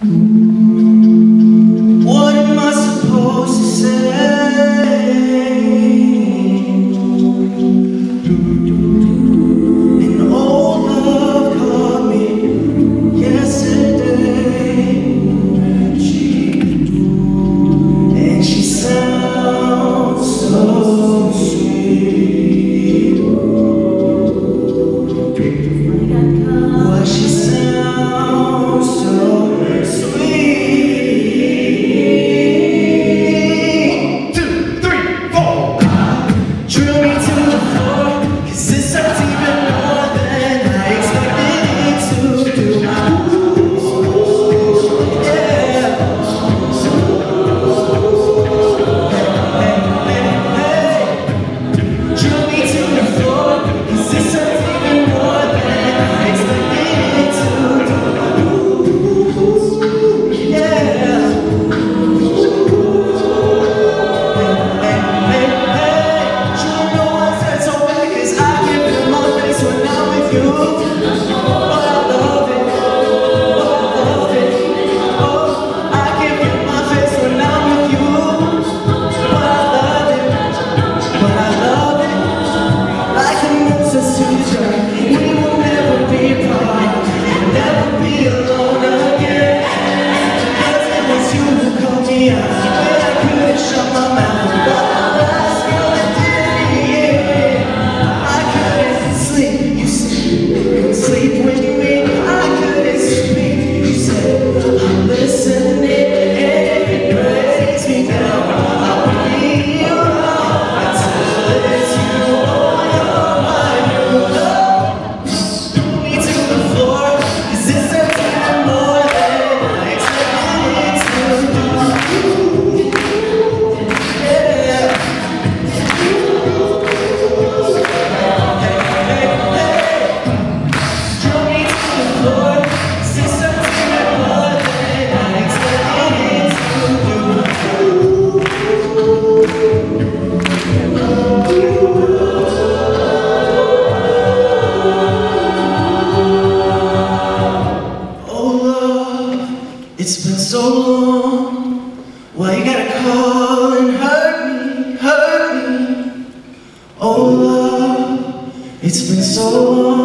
What am I supposed to say? An old love called me yesterday, and she sounds so sweet. Why she sounds so sweet. It's been so long, why you gotta call and hurt me? Oh love, it's been so long.